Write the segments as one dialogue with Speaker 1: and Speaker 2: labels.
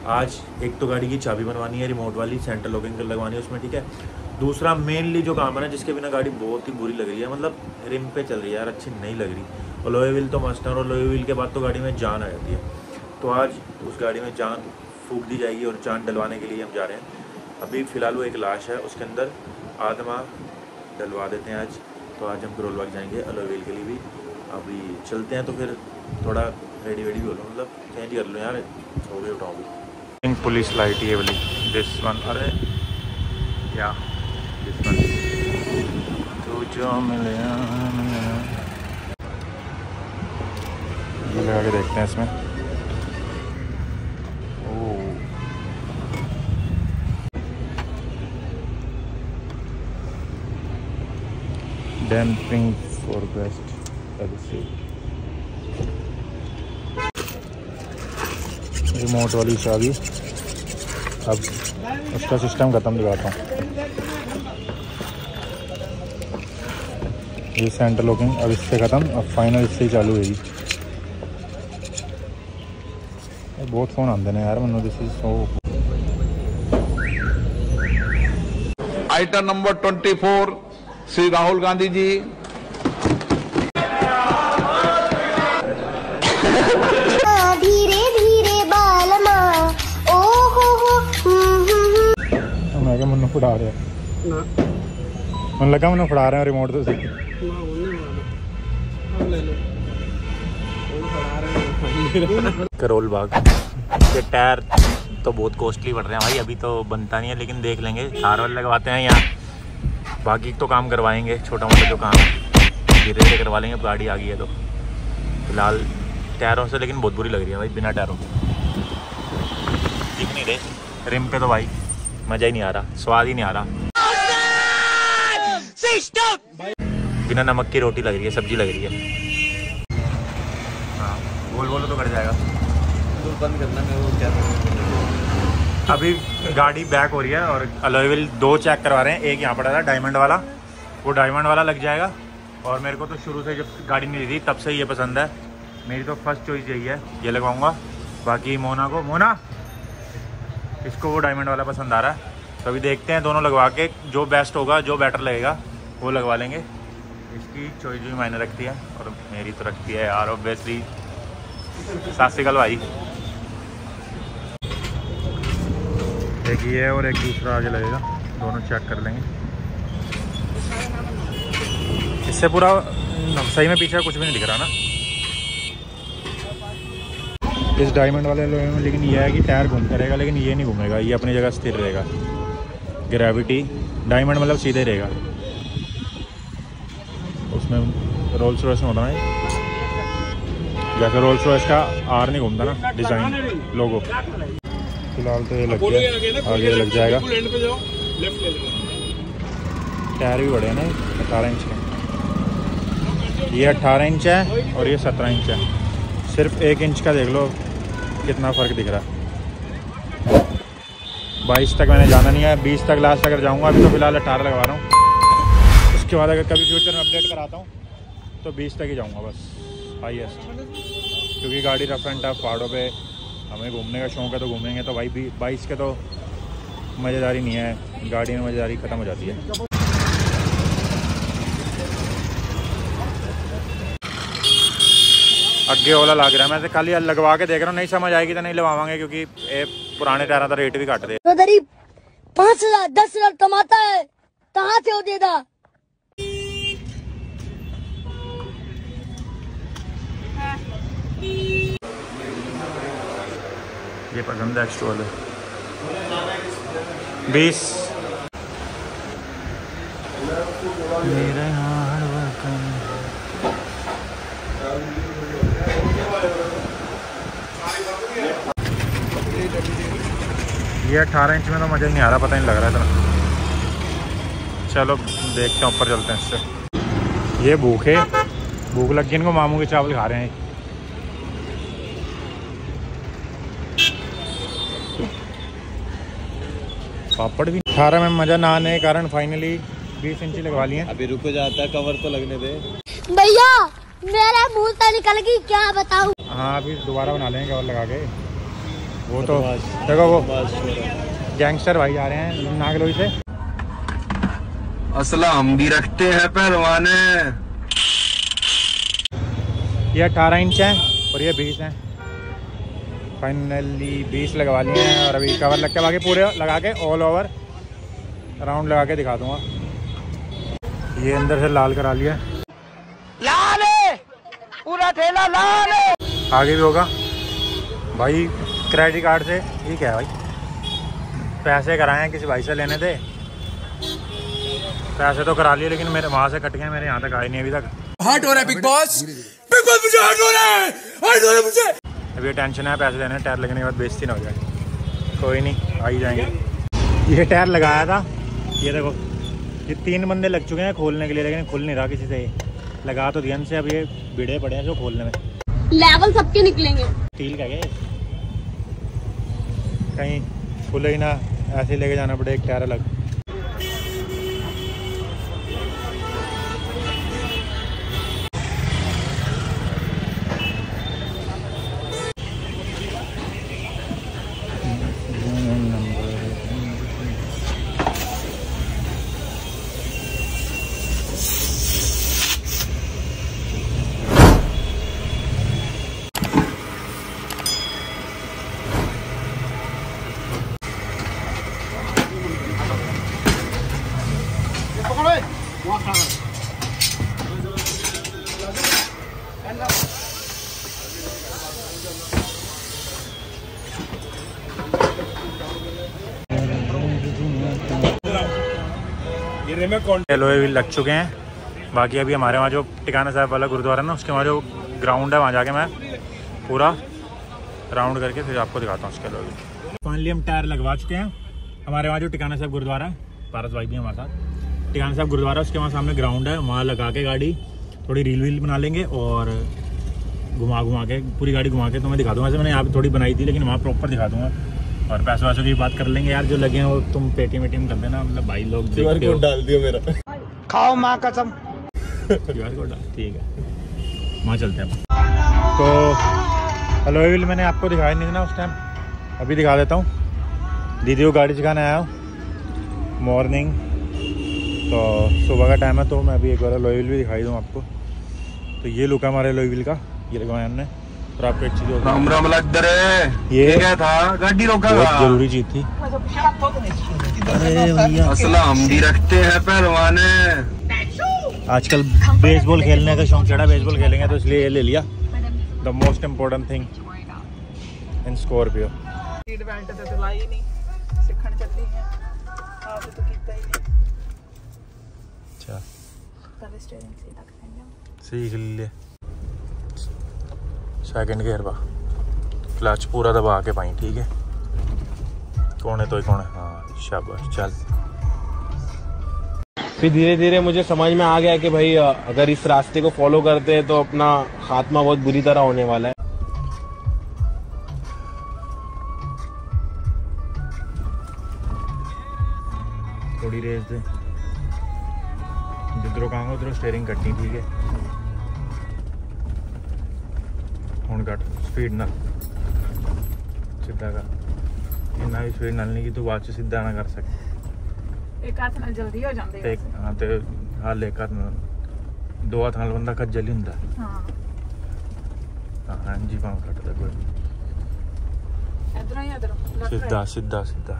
Speaker 1: आज एक तो गाड़ी की चाबी बनवानी है, रिमोट वाली सेंटर लॉकिंग लगवानी है उसमें, ठीक है। दूसरा मेनली जो काम है ना, जिसके बिना गाड़ी बहुत ही बुरी लग रही है, मतलब रिम पे चल रही है यार, अच्छी नहीं लग रही। और लोहे व्हील तो मस्त है, और लोहे व्हील के बाद तो गाड़ी में जान आ जाती है। तो आज उस गाड़ी में जान फूंक दी जाएगी और जान डलवाने के लिए हम जा रहे हैं। अभी फ़िलहाल वो एक लाश है, उसके अंदर आत्मा डलवा देते हैं आज। तो आज हम करोल बाग जाएंगे अलॉय व्हील के लिए भी। अभी चलते हैं, तो फिर थोड़ा रेडी वेडी हो लो, मतलब चेंज कर लो यार, सो गए उठाओ भी। पुलिस लाइट ये वाली, दिस वन, अरे या दिस वन, तो जो मिले लगा के देखते हैं इसमें। डैम्पिंग फॉर बेस्ट रिमोट वाली चाबी। अब उसका सिस्टम ख़त्म दिखाता हूँ। ये सेंटर लॉकिंग अब इससे ख़त्म, अब फाइनल इससे ही चालू होगी। बहुत फ़ोन आते हैं यार मैंने, this is so.
Speaker 2: Item number 24 Shri Rahul Gandhi ji.
Speaker 3: धीरे धीरे बालमा ओ हो
Speaker 1: मैं क्या मन्नू फुड़ा रहे हैं, मन लगा मन्नू फुड़ा रहे हैं रिमोट तो सही। करोल बाग के टायर तो बहुत कॉस्टली पड़ रहे हैं भाई, अभी तो बनता नहीं है, लेकिन देख लेंगे। थार वाले लगवाते हैं यहाँ, बाकी तो काम करवाएंगे, छोटा मोटा जो काम धीरे धीरे करवा लेंगे। गाड़ी आ गई है तो फिलहाल टायरों से लेकिन बहुत बुरी लग रही है भाई, बिना टायरों के दिख नहीं रहे रिम पे, तो भाई मज़ा ही नहीं आ रहा, स्वाद ही नहीं आ रहा। बिना नमक की रोटी लग रही है, सब्जी लग रही है। हाँ बोल बोलो तो कट जाएगा, बंद करना है वो क्या। अभी गाड़ी बैक हो रही है और अलॉय व्हील 2 चेक करवा रहे हैं। एक यहाँ पड़ा था डायमंड वाला, वो डायमंड वाला लग जाएगा। और मेरे को तो शुरू से जब गाड़ी नहीं ली तब से ये पसंद है, मेरी तो फर्स्ट चॉइस यही है, ये लगवाऊंगा। बाकी मोना को, मोना इसको वो डायमंड वाला पसंद आ रहा है, तो अभी देखते हैं दोनों लगवा के जो बेस्ट होगा, जो बेटर लगेगा वो लगवा लेंगे। इसकी चॉइस भी मायने रखती है और मेरी तो रखती है यार ऑब्वियसली। सत श्री अकाल भाई। एक ये और एक दूसरा आगे लगेगा, दोनों चेक कर लेंगे। इससे पूरा सही में पीछे कुछ भी नहीं दिख रहा ना इस डायमंड वाले लोहे में, लेकिन ये है कि टायर घूमता रहेगा, लेकिन ये नहीं घूमेगा, ये अपनी जगह स्थिर रहेगा। ग्रेविटी डायमंड मतलब सीधे रहेगा, उसमें रोल्स रॉयस में होता है जैसे रोल्स रॉयस का आर नहीं घूमता ना डिज़ाइन लोगो। फिलहाल तो ये लग गया, आगे लग जाएगा। टायर भी बड़े हैं ना, 18 इंच के। ये 18 इंच है और ये 17 इंच है। सिर्फ 1 इंच का देख लो कितना फ़र्क दिख रहा है। 22 तक मैंने जाना नहीं है, 20 तक लास्ट अगर जाऊंगा। अभी तो फिलहाल 18 लगवा रहा हूँ, उसके बाद अगर कभी फ्यूचर में अपडेट कराता हूँ तो 20 तक ही जाऊँगा बस हाईएस्ट, क्योंकि गाड़ी रफ एंड टफ पहाड़ों पे हमें घूमने का शौक़ है, तो घूमेंगे। तो भाई 22 के तो मज़ेदारी नहीं है, गाड़ी में मज़ेदारी ख़त्म हो जाती है। अगे वाला लग रहा है, मैं तो खाली लगवा के देख रहा हूँ, नहीं समझ आएगी तो नहीं लगवाएंगे, क्योंकि ये पुराने टायरों का रेट भी घट दे।
Speaker 3: 5,000 10,000 कमाता है, कहाँ से हो देगा।
Speaker 1: ये पसंद है एक्स्ट्रा वाले 20 मेरे ये 18 इंच में तो मज़ा ही नहीं आ रहा, पता नहीं लग रहा है इतना। चलो देखते हैं, ऊपर चलते हैं इससे। ये भूख लग गई इनको, मामू के चावल खा रहे हैं। पापड़ भी 18 में मज़ा ना आने के कारण फाइनली 20 इंची लगवा लिए।
Speaker 4: अभी रुको जाता है, कवर तो लगने दे
Speaker 3: भैया, मेरा मुंह तो निकल गई, क्या बताऊं।
Speaker 1: हाँ अभी दोबारा बना लेंगे कवर लगा के।
Speaker 5: वो तो देखो वो गैंगस्टर भाई आ रहे हैं नागलोई से।
Speaker 2: असला हम भी रखते हैं पहलवाने।
Speaker 5: ये 18 इंच है और ये 20 है। फाइनली 20 लगवा लिए हैं और अभी कवर लग के बाकी पूरे लगा के ऑल ओवर राउंड लगा के दिखा दूंगा। ये अंदर से लाल करा लिया,
Speaker 3: लाल है पूरा ठेला लाल है।
Speaker 5: आगे भी होगा भाई। क्रेडिट कार्ड से ये क्या है भाई, पैसे कराए हैं किसी भाई से लेने थे, पैसे तो करा लिए लेकिन मेरे वहाँ से कट गए, मेरे यहाँ तक आए नहीं अभी तक।
Speaker 6: हर्ट हो रहा है बिग बॉस मुझे हर्ट हो रहा है, हर्ट हो रहा है मुझे।
Speaker 5: अभी ये टेंशन है पैसे देने, टायर लगने के बाद बेइज्जती ना हो जाए। कोई नहीं, आ ही जाएंगे। ये टायर लगाया था, ये देखो ये 3 बंदे लग चुके हैं खोलने के लिए, लेकिन खुल नहीं रहा किसी से। लगा तो ध्यान से, अब ये बिड़े पड़े हैं जो खोलने में।
Speaker 7: लेवल सबके निकलेंगे।
Speaker 5: स्टील का क्या कहीं खुले ही ना, ऐसे लेके जाना पड़े एक टायर अलग। एलोए व्हील लग चुके हैं। बाकी अभी हमारे वहाँ जो टिकाना साहब वाला गुरुद्वारा है ना, उसके वहाँ जो ग्राउंड है वहाँ जाके मैं पूरा राउंड करके फिर आपको दिखाता हूँ उसके एलोए व्हील। फाइनली हम टायर लगवा चुके हैं। हमारे वहाँ जो टिकाना साहब गुरुद्वारा है, पारस भाई भी हमारे साथ, टिकाना साहब गुरुद्वारा उसके वहाँ सामने ग्राउंड है, वहाँ लगा के गाड़ी थोड़ी रील वील बना लेंगे और घुमा के पूरी गाड़ी घुमा के तो मैं दिखा दूँगा। वैसे मैंने यहाँ पर थोड़ी बनाई थी लेकिन वहाँ प्रॉपर दिखा दूँगा। और पैसों वैसों की बात कर लेंगे यार, जो लगे हैं वो तुम पेटीएम कर देना, मतलब भाई लोग
Speaker 6: डाल दियो मेरा।
Speaker 3: खाओ माँ कसम।
Speaker 5: QR कोड ठीक है, वहाँ चलते हैं। तो एलोए व्हील मैंने आपको दिखाया नहीं था ना उस टाइम, अभी दिखा देता हूँ। दीदी को गाड़ी सिखाने आया हूँ मॉर्निंग, तो सुबह का टाइम है, तो मैं अभी एक बार एलोए व्हील भी दिखाई दूँ आपको। तो ये लुक है हमारे एलोए व्हील का, ये लगवाया हमने। और आपको एक चीज
Speaker 2: राम राम लग रहे, ये क्या था, गाड़ी रोका
Speaker 5: बहुत जरूरी चीज थी।
Speaker 2: असला हम भी रखते हैं पहलवाने।
Speaker 5: आजकल बेसबॉल खेलने का शौक चढ़ा, बेसबॉल खेलेंगे तो इसलिए ये ले लिया। The most important thing in Scorpio. अच्छा सीख लिए। सेकंड गियर बा क्लच पूरा दबा के पाई, ठीक है। कौन है तो कौन है, हाँ शाबाश चल।
Speaker 4: फिर धीरे धीरे मुझे समझ में आ गया कि भाई अगर इस रास्ते को फॉलो करते हैं तो अपना खात्मा बहुत बुरी तरह होने वाला है।
Speaker 5: थोड़ी रेस दे, जिधरों कहाँ उधरों स्टेयरिंग कटनी, ठीक है। ਹੁਣ ਘੱਟ स्पीड ना सीधा कर, इन्ना भी स्पीड नाल नहीं कि तू बाद च सीधा ना कर सके।
Speaker 7: एक हाथ ਨਾਲ ਜਲਦੀ ਹੋ ਜਾਂਦੇ
Speaker 5: ਤੇ ਹਾਂ ਤੇ ਹਾਲ ਇੱਕ ਹੱਥ ਨਾਲ, ਦੋ ਹੱਥ ਨਾਲ ਬੰਦਾ ਖੱਜਲ ਹੀ ਹੁੰਦਾ। ਹਾਂ ਹਾਂਜੀ ਪਾਉ ਕੱਟਦਾ ਕੋਈ
Speaker 7: ਇਧਰੋਂ ਹੀ ਇਧਰੋਂ
Speaker 5: ਸਿੱਧਾ ਸਿੱਧਾ ਸਿੱਧਾ।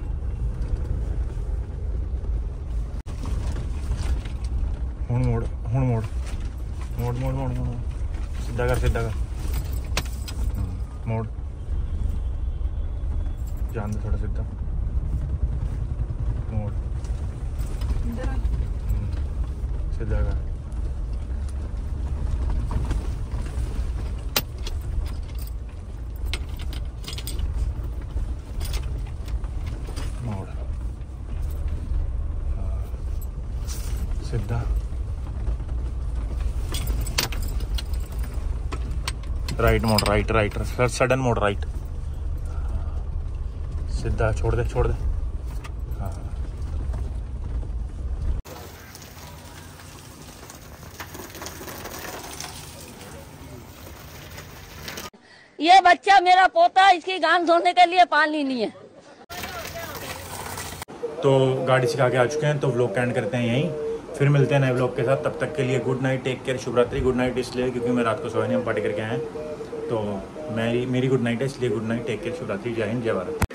Speaker 5: ਹੁਣ ਮੋੜ ਹੁਣ ਮੋੜ ਮੋੜ ਮੋੜ ਮੋੜ ਮੋੜ ਸਿੱਧਾ ਕਰ ਸਿੱਧਾ ਕਰ मोड़ जान दे थोड़ा सीधा मोड़ सीधा कर मोड़ सीधा राइट मोड़ राइट राइट सडन मोड़ राइट सीधा छोड़ दे हाँ।
Speaker 3: ये बच्चा मेरा पोता है, इसकी गान धोने के लिए पानी नहीं है।
Speaker 5: तो गाड़ी सिखा के आ चुके हैं, तो व्लॉग का एंड करते हैं यहीं, फिर मिलते हैं नए व्लॉग के साथ। तब तक के लिए गुड नाइट, टेक केयर, शुभ रात्रि। गुड नाइट इसलिए क्योंकि मैं रात को सोया नहीं, हम पार्टी करके आए हैं, तो मेरी गुड नाइट है, इसलिए गुड नाइट, टेक केयर, शुभ रात्रि, जय हिंद, जय भारत।